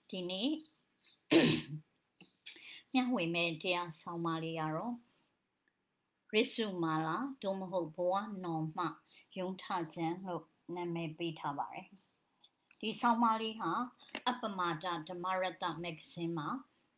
ဒီနေ့မျှဝေမဲ့တရားဆောင်ပါလေးကတော့ရစ်စုမာလာဒို့မဟုတ်ဘဝနော်မှယုံထခြင်းလို့နာမည်ပေးထားပါတယ်ဒီဆောင်ပါလေးဟာအပမာဒဓမ္မရတ္တမဂ္ဂဇင်းမှာ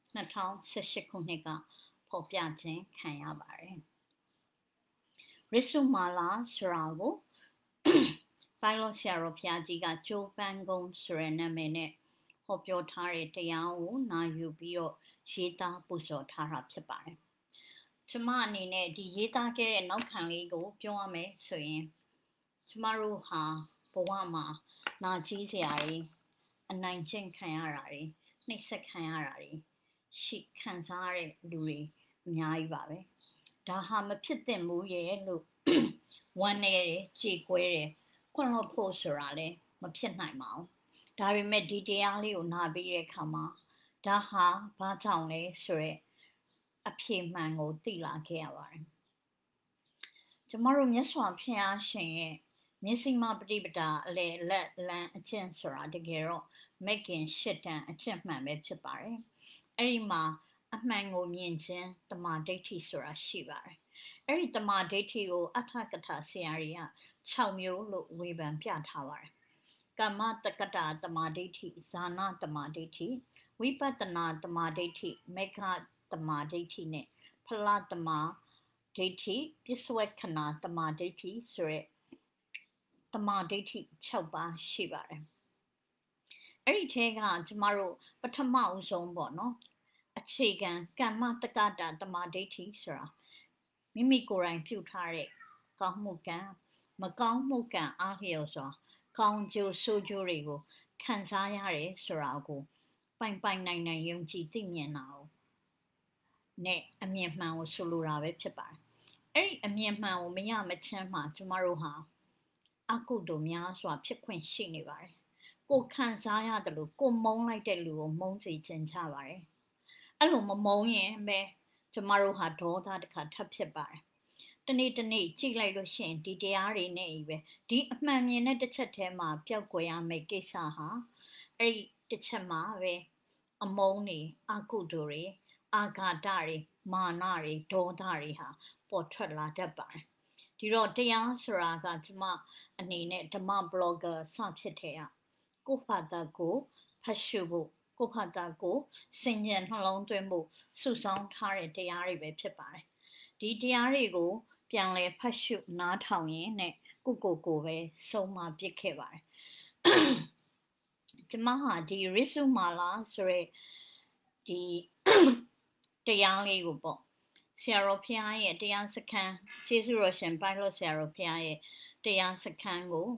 2018ခုနှစ်ကဖော်ပြခြင်းခံရပါတယ်ရစ်စုမာလာဆိုတာကိုပိုင်းလို့ဆရာတော်ဘုရားကြီးကကျိုးပန်းကုန်းဆိုတဲ့နာမည်နဲ့ဟောပြောထားတဲ့တရားကိုနာယူပြီးတော့ရေးသားပူဇော်ထားတာဖြစ်ပါတယ်။ကျမအနေနဲ့ဒီရေးသားခဲ့တဲ့နောက်ခံလေးကိုပြောရမယ်ဆိုရင်ကျမတို့ဟာဘဝမှာနာကြီးစရာတွေအနိုင်ကျင့်ခံရတာတွေနှိပ်စက်ခံရတာတွေရှိခံစားရတဲ့လူတွေအများကြီးပါပဲ။ဒါဟာမဖြစ်သင့်ဘူးရဲ့လို့ဝမ်းနေတယ်ကြေကွဲတယ်ခွင့်လွှတ်ဖို့ဆိုတာလည်းမဖြစ်နိုင်ပါဘူး။ဒါပေမဲ့ဒီတရားလေးကိုနာပြီးတဲ့အခါမှာဒါဟာဘာကြောင့်လဲဆိုရက်အဖြေမှန်ကိုသိလာခဲ့ရပါတယ်။ကျမတို့မြတ်စွာဘုရားရှင်ရဲ့မျက်စိမပฏิပဒါအလေလက်လန်းအကျင့်ဆိုတာတကယ်တော့မက်ကင်ရှစ်တန်အကျင့်မှန်ပဲဖြစ်ပါတယ်။အဲ့ဒီမှာအမှန်ကိုမြင်ခြင်းတမာဒိဋ္ဌိဆိုတာရှိပါတယ်။အဲ့ဒီတမာဒိဋ္ဌိကိုအထကထာဆရာတွေက6မျိုးလို့ဝေဖန်ပြထားပါတယ်။ကမ္မတက္ကတာတမာဒိဋ္ဌိဇာနာတမာဒိဋ္ဌိဝိပဿနာတမာဒိဋ္ဌိမေဃတမာဒိဋ္ဌိနဲ့ဖလတမာဒိဋ္ဌိပစ္စဝက္ခဏာတမာဒိဋ္ဌိဆိုရက်တမာဒိဋ္ဌိ6ပါးရှိပါတယ်အဲ့ဒီထဲကကျမတို့ပထမအဆုံးပေါ့နော်အခြေခံကမ္မတက္ကတာတမာဒိဋ္ဌိဆိုတာမိမိကိုယ်တိုင်ပြုထားတဲ့ကောင်းမှုကံမကောင်းမှုကံအားလျော်စွာကောင်းကျိုးဆိုးကျိုးတွေကိုခံစားရတယ်ဆိုတာကိုပိုင်ပိုင်နိုင်နိုင်ယုံကြည်သိမြင်တာကိုနဲ့အမြင်မှန်ကိုဆိုလိုတာပဲဖြစ်ပါတယ်အဲ့ဒီအမြင်မှန်ကိုမရမချင်းမှာကျမတို့ဟာအကုသိုလ်များစွာဖြစ်ခွင့်ရှိနေပါတယ်ကိုခံစားရတယ်လို့ကိုမုန်းလိုက်တဲ့လူကိုမုန်းစေခြင်းချပါတယ်အဲ့လိုမမုန်းရင်ပဲကျမတို့ဟာဒေါသတစ်ခါထပ်ဖြစ်ပါတယ်တနေ့တနေ့ကြည့်လိုက်လို့ရှိရင်ဒီတရားတွေနဲ့ကြီးပဲဒီအမှန်မြင်တဲ့တစ်ချက်ထဲမှာပျောက်ကွယ်ရမယ့်ကိစ္စဟာအဲ့ဒီတစ်ချက်မှာပဲအမုန်းတွေအကုသိုလ်တွေအာဃာတတွေမာနတွေဒေါသတွေဟာပေါ်ထွက်လာတတ်ပါတယ်ဒီတော့တရားဆိုတာကကျမအနေနဲ့ဓမ္မဘလော့ဂါစဖြစ်တဲ့ကိုယ့်ဘာသာကိုဖတ်ရှုဖို့ကိုယ့်ဘာသာကိုစင်ကြယ်နှလုံးသွင်းဖို့စုဆောင်းထားတဲ့တရားတွေပဲဖြစ်ပါတယ်ဒီတရားတွေကိုပြန်လဲဖတ်ရှုနားထောင်ရင်းနဲ့ကိုပဲဆုံးမပစ်ခဲ့ပါတယ်ကျမဟာဒီရစ်စုမာလာဆိုရဲဒီတရားလေးကိုပေါ့ဆရာတော်ဘုရားရဲ့တရားစခန်းကျေးဇူးတော်ရှင်ပိုင်လို့ဆရာတော်ဘုရားရဲ့တရားစခန်းကို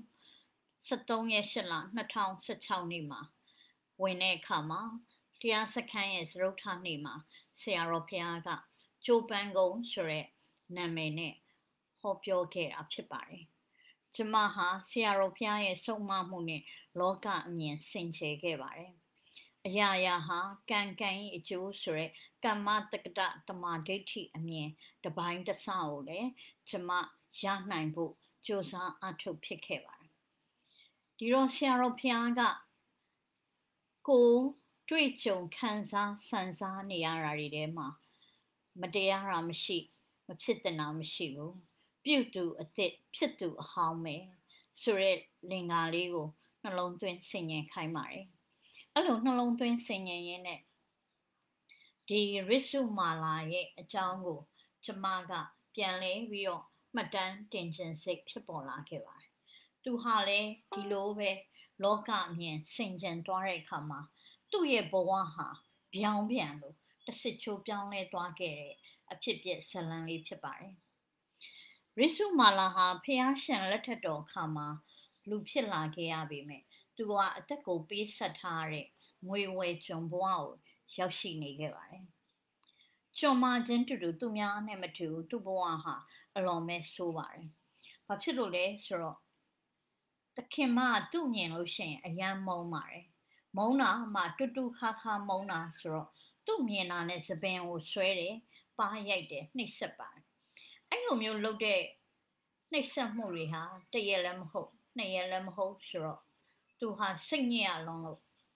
73ရက်8လ2016နေ့မှာဝင်တဲ့အခါမှာတရားစခန်းရဲ့စရုပ်ထနေ့မှာဆရာတော်ဘုရားကကျိုးပန်းကုန်းဆိုတဲ့နာမည်နဲ့ဟောပြောခဲ့တာဖြစ်ပါတယ်ကျမဟာဆရာတော်ဘုရားရဲ့ဆုံးမမှုနဲ့လောကအမြင်စင်ကြယ်ခဲ့ပါတယ်အရာရာဟာကံကံ၏အကျိုးဆိုရဲကမ္မတက္ကတတမာဒိဋ္ဌိအမြင်တပိုင်းတစကိုလည်းကျမရနိုင်ဖို့ကြိုးစားအထောက်ဖြစ်ခဲ့ပါတယ်ဒီတော့ဆရာတော်ဘုရားကကိုတွေ့ကြုံခံစားစံစားနေရတာတွေထဲမှာမတရားတာမရှိမဖြစ်တဲ့နာမရှိဘူးပြုသူအစ်စ်ဖြစ်သူအဟောင်းပဲဆိုရဲလင်္ကာလေးကိုနှလုံးသွင်းဆင်ញင်ခိုင်းပါတယ်အဲ့လိုနှလုံးသွင်းဆင်ញင်ရင်းနဲ့ဒီရစ်စုမာလာရဲ့အကြောင်းကိုကျမကပြန်လဲပြီးတော့မှတ်တမ်းတင်ခြင်းစိတ်ဖြစ်ပေါ်လာခဲ့ပါတယ်သူဟာလည်းဒီလိုပဲလောကမြင်ဆင်ခြင်သွားတဲ့အခါမှာသူ့ရဲ့ဘဝဟာပြောင်းပြန်လို့တစ်စစ်ချိုးပြောင်းလဲသွားခဲ့တဲ့အဖြစ်ပြက်ဇလံလေးဖြစ်ပါတယ်ရစ်စုမာလာဟာဖះရှင်လက်ထက်တော်အခါမှာလူဖြစ်လာခဲ့ရပေမဲ့သူကအသက်ကိုပေးဆက်ထားတဲ့ငွေဝယ်ကျွန်ဘဝကိုရောက်ရှိနေခဲ့ပါတယ်ကျွန်မချင်းတူတူသူများနဲ့မတူသူ့ဘဝဟာအလွန်ပဲဆိုးပါတယ်ဘာဖြစ်လို့လဲဆိုတော့တခင်မသူ့မြင်လို့ရှိရင်အယမ်းမုန်းပါတယ်မုန်းတာမှတူတူခါခါမုန်းတာဆိုတော့သူ့မြင်တာနဲ့သပင်ကိုဆွဲတယ်ပါးရိုက်တယ်နှိပ်စက်ပါတယ်အဲ့လိုမျိုးလုပ်တဲ့နှိပ်စက်မှုတွေဟာတစ်ရက်လည်းမဟုတ်နှစ်ရက်လည်းမဟုတ်ဆိုတော့သူဟာစိတ်ညစ်ရလုံးလို့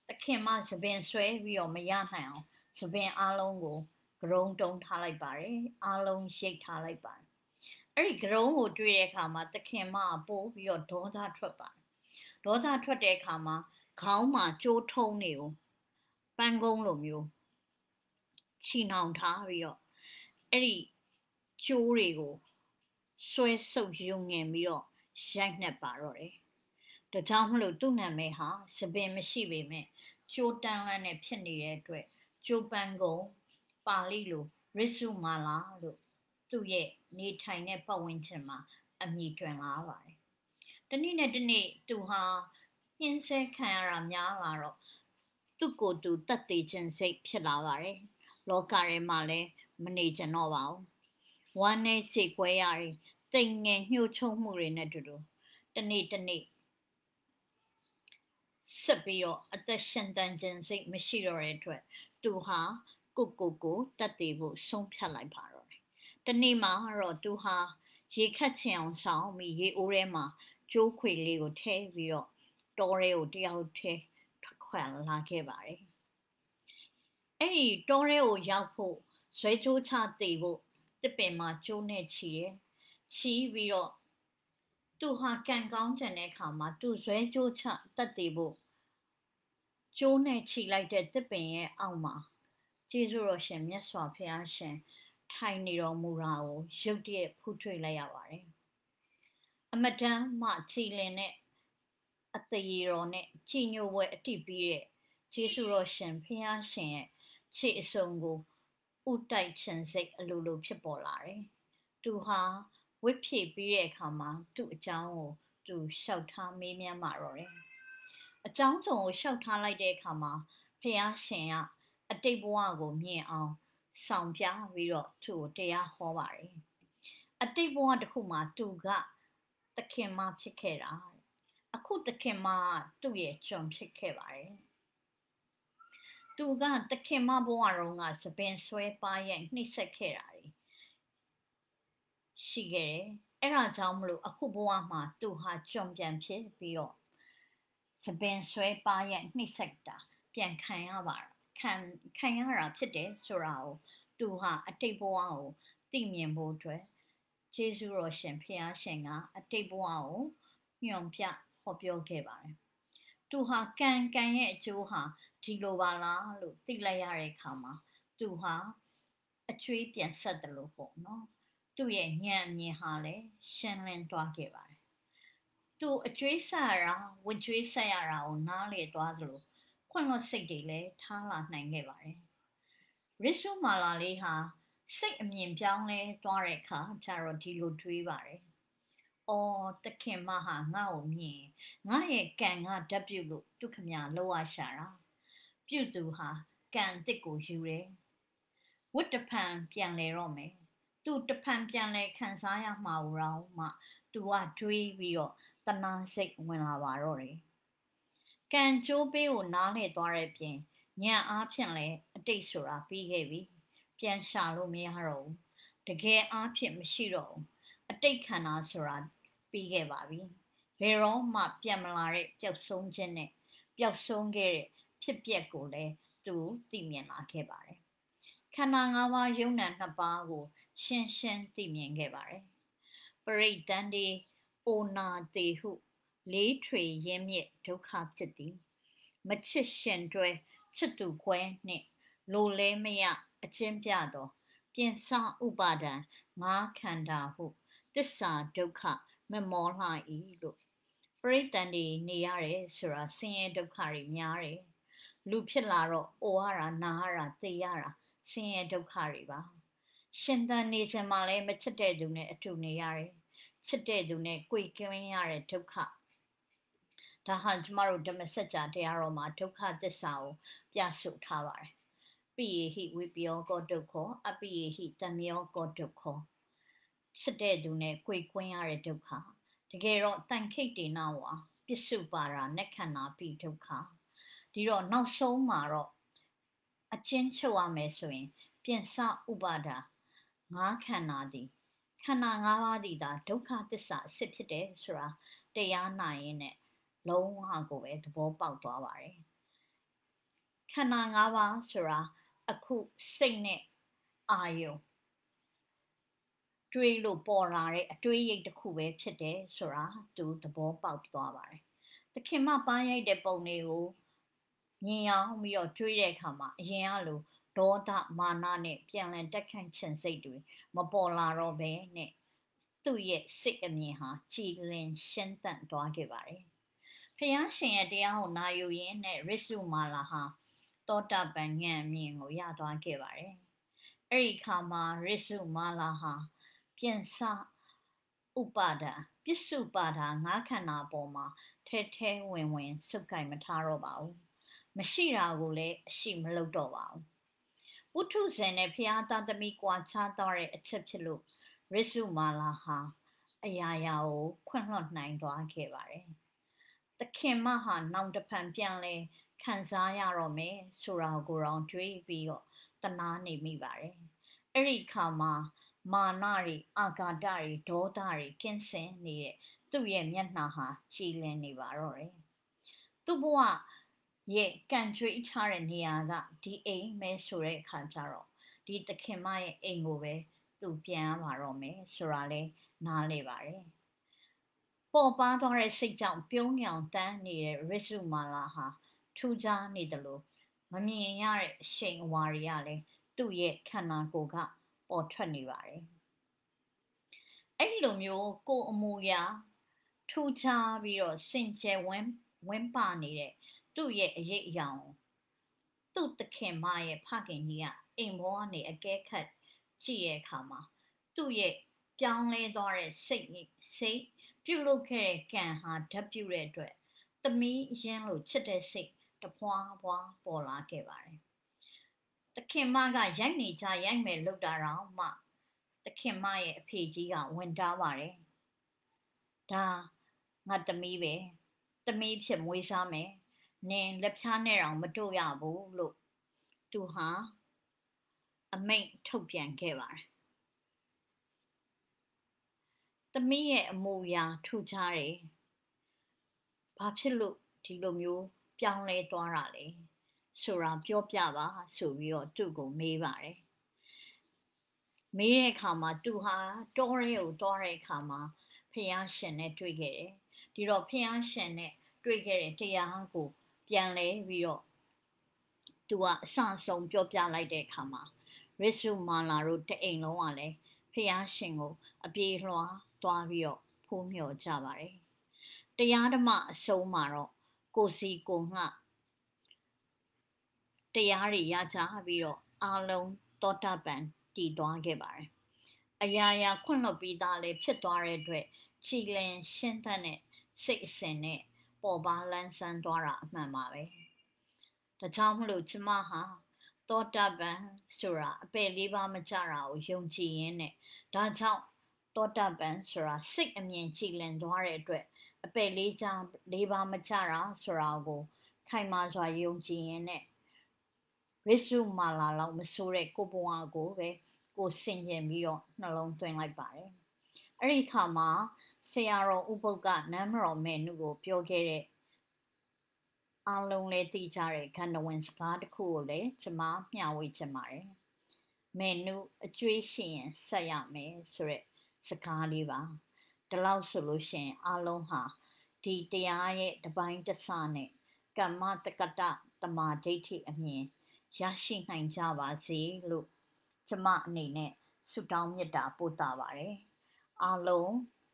တခင်မသပင်ဆွဲပြီးတော့မရနိုင်အောင်သပင်အားလုံးကိုကရုံးတုံးထားလိုက်ပါတယ်အားလုံးရိတ်ထားလိုက်ပါတယ်အဲ့ဒီကရုံးကိုတွေ့တဲ့အခါမှာတခင်မပို့ပြီးတော့ဒေါသထွက်ပါတယ်ဒေါသထွက်တဲ့အခါမှာခေါင်းမှာကြိုးထုံးတွေကိုပန်းကုန်းလိုမျိုးချီနှောင်ထားပြီးတော့အဲ့ဒီကျိုးတွေကိုဆွဲဆုပ်ယုံငင်ပြီးတော့ရိုက်နှက်ပါတော့တယ်ဒါကြောင့်မလို့သူ့နာမည်ဟာသပင်မရှိပေမဲ့ကျိုးတန်းလန်းနဲ့ဖြစ်နေတဲ့အတွက်ကျိုးပန်းကုန်းပါဠိလိုရစ်စုမာလာလို့သူ့ရဲ့နေထိုင်တဲ့ပတ်ဝန်းကျင်မှာအမည်တွင်လာပါတယ်တနေ့နဲ့တနေ့သူဟာညှင်းဆဲခံရတာများလာတော့သူ့ကိုယ်သူတတ်သိခြင်းစိတ်ဖြစ်လာပါတယ်လောကထဲမှာလည်းမနေကြတော့ပါဘူးဝမ်းနဲ့ခြေခွဲရတယ်တိမ်ငယ်ညှို့ချုံမှုတွေနဲ့တူတူတနေ့တနေ့ဆက်ပြီးတော့အသက်ရှင်တန်ခြင်းစိတ်မရှိတော့တဲ့အတွက်သူဟာကိုတတ်သိဖို့ဆုံးဖြတ်လိုက်ပါတော့တယ်တနေ့မှာတော့သူဟာရေခတ်ချင်အောင်ဆောင်ပြီးရေအိုးထဲမှာကျိုးခွေလေးကိုထည့်ပြီးတော့တောထဲကိုတယောက်ထဲထွက်ခွာလာခဲ့ပါတယ်အဲ့ဒီတောထဲကိုရောက်ဖို့ဇွဲကျိုးချသိဖို့တစ်ပင်မှာကျိုးနဲ့ချီတယ်ချီပြီးတော့သူဟာကန်ကောင်းကျန်တဲ့အခါမှာသူဇွဲကျိုးချတတ်သိဖို့ကျိုးနဲ့ချီလိုက်တဲ့တစ်ပင်ရဲ့အောက်မှာကျေးဇူးတော်ရှင်မြတ်စွာဘုရားရှင်ထိုင်နေတော်မူတာကိုရုတ်တရက်ဖူးထွေးလိုက်ရပါတယ်အမတန်မှကြည်လင်တဲ့အသေးတော်နဲ့ကြည်ညိုပွဲအတိပြီးတဲ့ကျေးဇူးတော်ရှင်ဘုရားရှင်ရဲ့ခြေအစုံကိုဥတိုက်ခြင်းစိတ်အလိုလိုဖြစ်ပေါ်လာတယ်သူဟာဝိဖြည့်ပြီးတဲ့အခါမှာသူ့အကြောင်းကိုသူလျှောက်ထားမေးမြန်းပါတော့တယ်အကြောင်းစုံကိုလျှောက်ထားလိုက်တဲ့အခါမှာဘုရားရှင်ကအတိတ်ဘဝကိုမြင်အောင်ဆောင်ပြပြီးတော့သူ့ကိုတရားဟောပါတယ်အတိတ်ဘဝတစ်ခုမှာသူကသခင်မဖြစ်ခဲ့တာအခုသခင်မသူ့ရဲ့ကျွန်ဖြစ်ခဲ့ပါတယ်သူကသခင်မဘဝတုန်းကသပင်ဆွဲပါရိုက်နှိပ်စက်ခဲ့တာရှိခဲ့တယ်အဲ့ဒါကြောင့်မလို့အခုဘဝမှာသူဟာကျွန်ပြန်ဖြစ်ပြီးတော့သပင်ဆွဲပါရိုက်နှိပ်စက်တာပြန်ခံရပါခံရတာဖြစ်တယ်ဆိုတာကိုသူဟာအတိတ်ဘဝကိုသိမြင်ဖို့အတွက်ကျေးဇူးတော်ရှင်ဘုရားရှင်ကအတိတ်ဘဝကိုညွှန်ပြဟောပြောခဲ့ပါတယ်သူဟာကံရဲ့အကျိုးဟာဒီလိုပါလားလို့သိလိုက်ရတဲ့အခါမှာသူဟာအကျွေးပြန်ဆက်တယ်လို့ပေါ့နော်သူ့ရဲ့ဉာဏ်အမြင်ဟာလည်းရှင်းလင်းသွားခဲ့ပါတယ်သူအကျွေးဆက်ရတာဝကျွေးဆက်ရတာကိုနားလေသွားသလိုခွင့်လွှတ်စိတ်တွေလည်းထားလာနိုင်ခဲ့ပါတယ်ရစ်စုမာလာလေးဟာစိတ်အမြင်ပြောင်းလဲသွားတဲ့အခါကျတော့ဒီလိုတွေးပါတယ်အော်တခင်မဟာငါ့ကိုမြင်ငါရဲ့ကံကဓာတ်ပြုလို့ဒုက္ခမြလောရရှာတာပြုသူဟာကံတစ်ကိုယူတယ်ဝတ်တဖန်ပြန်လဲတော့မယ်သူတဖန်ပြန်လဲခံစားရမှာတော့မှသူကတွေးပြီးတော့တနာစိတ်ဝင်လာပါတော့တယ်ကံကျိုးပေးကိုနားလဲသွားတဲ့ပြင်ညံအားဖြင့်လဲအတိတ်ဆိုတာပြီးခဲ့ပြီပြန်ရှာလို့မရတော့ဘူးတကယ်အားဖြင့်မရှိတော့ဘူးအတိတ်ခန္ဓာဆိုတာပြီးခဲ့ပါပြီဘယ်တော့မှပြန်မလာတဲ့ပျောက်ဆုံးခြင်းနဲ့ပျောက်ဆုံးခဲ့တဲ့ဖြစ်ပျက်ကိုလည်းသူသိမြင်လာခဲ့ပါတယ်ခန္ဓာ၅ပါးယုံနာ2ပါးကိုရှင်းသိမြင်ခဲ့ပါတယ်ပရိဒန္တိအိုနာတေဟုလေးထွေရင်းမြစ်ဒုက္ခဖြစ်သည်မချစ်ရှင်တွဲချစ်သူခွဲနှင့်လိုလဲမရအချင်းပြသောပြင်စဥပါဒံငါးခန္ဓာဟုသစ္စာဒုက္ခမမောလှ၏လို့ပရိသန္တိနေရတယ်ဆိုတာဆင်းရဲဒုက္ခတွေများတယ်လူဖြစ်လာတော့အိုရတာနာရတာသိရတာဆင်းရဲဒုက္ခတွေပါရှင်သန်နေစမှာလည်းမချစ်တဲ့သူနဲ့အတူနေရတယ်ချစ်တဲ့သူနဲ့ကြွေကင်းရတဲ့ဒုက္ခဒါဟာကျမတို့ဓမ္မစကြာတရားတော်မှာဒုက္ခသစ္စာကိုပြဆိုထားပါတယ်ပိယေဟိဝိပယောကောဒုက္ခောအပိယေဟိတမယောကောဒုက္ခောချစ်တဲ့သူနဲ့ကြွေကွင်းရတဲ့ဒုက္ခတကယ်တော့တန်ခိတ်တေနဝါပစ္စုပါရာနက္ခဏာပိဒုက္ခဒီတော့နောက်ဆုံးမှာတော့အချင်းချုပ်ရမယ်ဆိုရင်ပြင်စဥပါဒာငါးခန္ဓာသည်ခန္ဓာ၅ပါးသည်သာဒုက္ခသစ္စာအစစ်ဖြစ်တယ်ဆိုတာတရားနာရင်နဲ့လုံးဝကိုပဲသဘောပေါက်သွားပါတယ်နာ၅ပါးဆိုတာအခုစိတ်နဲ့အာယုံတွေးလို့ပေါ်လာတဲ့အတွေးရိပ်တစ်ခုပဲဖြစ်တယ်ဆိုတာသူသဘောပေါက်သွားပါတယ်။သခင်မပန်းရိုက်တဲ့ပုံတွေကိုမြင်အောင်ပြီးတော့တွေးတဲ့အခါမှာအရင်ကလိုဒေါသမာနနဲ့ပြန်လည်တက်ခန့်ခြင်းစိတ်တွေမပေါ်လာတော့ဘဲနဲ့သူ့ရဲ့စိတ်အမြင်ဟာကြည်လင်ရှင်းသန့်သွားခဲ့ပါတယ်။ဖယားရှင်ရဲ့တရားကိုနာယူရင်းနဲ့ရစ်စုမာလာဟာတောတာပန်ဉာဏ်မြင်ကိုရသွားခဲ့ပါတယ်။အဲ့ဒီခါမှာရစ်စုမာလာဟာပြင်စဥပါဒပစ္စုပါဒငါးခန္ဓာပေါ်မှာထဲထဲဝင်ဝင်စုပ်ကိုင်မထားတော့ပါဘူးမရှိတာကိုလည်းအရှိမလုပ်တော့ပါဘူးပုထုဇဉ်နဲ့ဖျားသားသမီးကွာခြားသွားတဲ့အချက်ဖြစ်လို့ရစ်စုမာလာဟာအရာရာကိုခွန့်လွှတ်နိုင်သွားခဲ့ပါတယ်သခင်မဟာနောင်တဖန်ပြန်လဲခံစားရတော့မယ်ဆိုတာကိုတော့တွေးပြီးတော့တနာနေမိပါတယ်အဲ့ဒီခါမှာမာနတွေအာဃာတတွေဒေါသတွေကင်းစင်နေတဲ့သူ့ရဲ့မျက်နှာဟာကြည်လင်နေပါတော့တယ်သူ့ဘဝရဲ့ကံကြွေးချတဲ့နေရာကဒီအိမ်မဲဆိုတဲ့အခါကျတော့ဒီသခင်မရဲ့အိမ်ကိုပဲသူပြန်ရပါတော့မယ်ဆိုတာလဲနားလေပါတယ်ပေါ်ပါသွားတဲ့စိတ်ကြောင့်ပြုံးညောင်တန်းနေတဲ့ရစ်စုမာလာဟာထူးခြားနေတယ်လို့မမြင်ရတဲ့အရှိန်အဝါတွေကလည်းသူ့ရဲ့ခန္ဓာကိုယ်ကပေါ်ထွက်နေပါတယ်အဲ့လိုမျိုးကိုယ်အမူအရာထူးခြားပြီးတော့စင်ကြယ်ဝန်းပါနေတဲ့သူ့ရဲ့အရေးအယောင်သူ့သခင်မရဲ့ဖခင်ကြီးကအိမ်ဘောကနေအကဲခတ်ကြည့်ရဲ့အခါမှာသူ့ရဲ့ပြောင်းလဲသွားတဲ့စိတ်ပြုလုပ်ခဲ့တဲ့ကံဟာဓာတ်ပြုတဲ့အတွက်သမီးရင်းလို့ချစ်တဲ့စိတ်တပွားပွားပေါ်လာခဲ့ပါတယ်သခင်မကရိုက်နေကြရိုက်မယ်လို့တာတော့မှသခင်မရဲ့အဖေကြီးကဝင်တားပါတယ်ဒါငါသမီးပဲသမီးဖြစ်မွေးစားမယ်နင်လက်ဖြားနဲ့တော့မတို့ရဘူးလို့သူဟာအမိန့်ထုတ်ပြန်ခဲ့ပါတယ်သမီးရဲ့အမူအရာထူခြားတယ်ဘာဖြစ်လို့ဒီလိုမျိုးပြောင်းလဲသွားတာလဲဆိုတာပြောပြပါဆိုပြီးတော့သူ့ကိုမေးပါတယ်မေးတဲ့အခါမှာသူဟာတောရဲကိုသွားတဲ့အခါမှာဖျားရှင်နဲ့တွေ့ခဲ့တယ်ဒီတော့ဖျားရှင်နဲ့တွေ့ခဲ့တဲ့တရားကိုပြန်လဲပြီးတော့သူကအဆဆုံးပြောပြလိုက်တဲ့အခါမှာရစ်စုမာလာတို့တအိမ်လုံးကလည်းဖျားရှင်ကိုအပြေးလွှားသွားပြီးတော့ဖိုးမြော်ကြပါတယ်တရားဓမ္မအဆုံးမှာတော့ကိုစီကိုငှတရားတွေရကြပြီးတော့အားလုံးသောတာပန်တည်သွားခဲ့ပါတယ်အရာရာခွင့်လွှတ်ပြီးသားလည်းဖြစ်သွားတဲ့အတွက်ကြည်လင်ရှင်းသန့်တဲ့စိတ်အစဉ်နဲ့ပေါ်ပါလန်းဆန်းသွားတာအမှန်ပါပဲဒါကြောင့်မလို့ကျမဟာသောတာပန်ဆိုတာအပယ်လေးပါးမကြတာကိုယုံကြည်ရင်းနဲ့ဒါကြောင့်သောတာပန်ဆိုတာစိတ်အမြင်ကြည်လင်သွားတဲ့အတွက်အပယ်လေးပါးမကြတာဆိုတာကိုခိုင်မာစွာယုံကြည်ရင်းနဲ့ရစ်စုမာလာလောက်မဆိုးတဲ့ကိုဘဝကိုပဲကိုဆင်ခြင်ပြီးတော့နှလုံးသွင်းလိုက်ပါတယ်အဲ့ဒီခါမှာဆရာတော်ဥပုပ်ကနမ်းမတော်မဲနုကိုပြောခဲ့တဲ့အားလုံးလည်းသိကြတဲ့ခန္ဓာဝင်စကားတစ်ခုကိုလည်းကျွန်မမျှဝေချင်ပါတယ်မဲနုအကျွေးရှိရင်ဆက်ရမယ်ဆိုတဲ့စကားလေးပါဒီလောက်ဆိုလို့ရှိရင်အားလုံးဟာဒီတရားရဲ့တပိုင်းတစနဲ့ကမ္မတက္ကတတမာဒိဋ္ဌိအမြင်ရရှိနိုင်ကြပါစေလို့ကျမအနေနဲ့ဆုတောင်းမေတ္တာပို့တာပါတယ်အားလုံး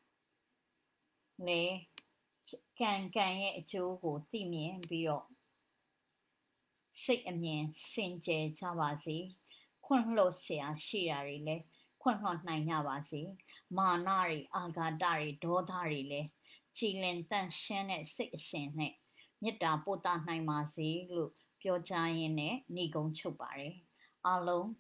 လည်းကံရဲ့အကျိုးကိုသိမြင်ပြီးတော့စိတ်အမြင်စင်ကြယ်ကြပါစေခွင့်လွှတ်เสียရှိတာတွေလည်းခွင့်လွှတ်နိုင်ကြပါစေမာနတွေအာဃာတတွေဒေါသတွေလည်းကြည်လင်တန့်ရှင်းတဲ့စိတ်အစဉ်နဲ့မေတ္တာပို့တာနိုင်ပါစေလို့ပြောကြားရင်းနဲ့ဏိဂုံးချုပ်ပါတယ်အားလုံး